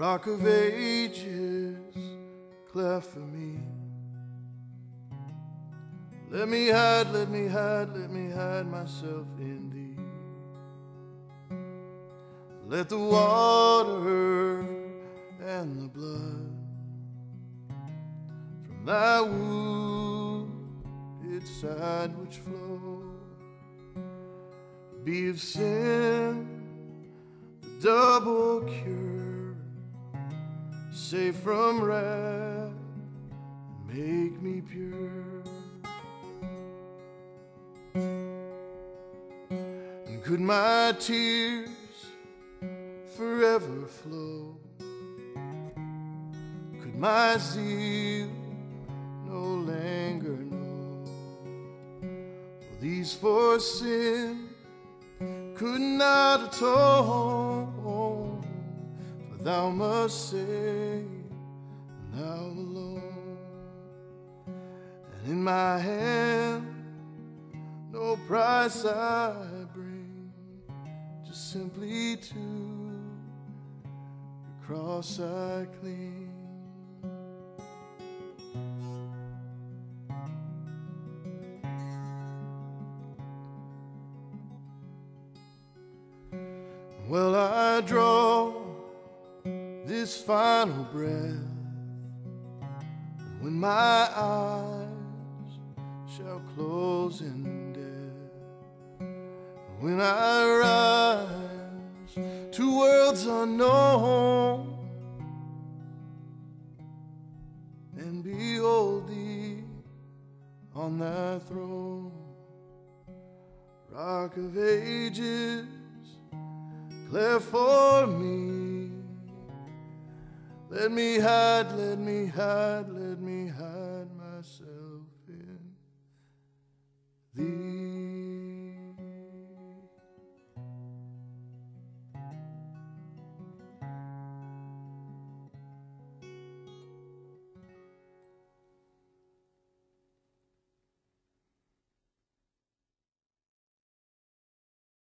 Rock of ages, cleft for me. Let me hide, let me hide, let me hide myself in thee. Let the water and the blood from thy wounded side which flow be of sin the double cure, safe from wrath, make me pure. And could my tears forever flow, could my zeal no longer know, for these for sin could not atone, for thou must save, and thou alone. And in my hand no price I bring, just simply to your cross I cling. Well, I draw this final breath, and when my eyes shall close in death, when I rise to worlds unknown and behold thee on thy throne, Rock of ages, cleft for me. Let me hide, let me hide, let me hide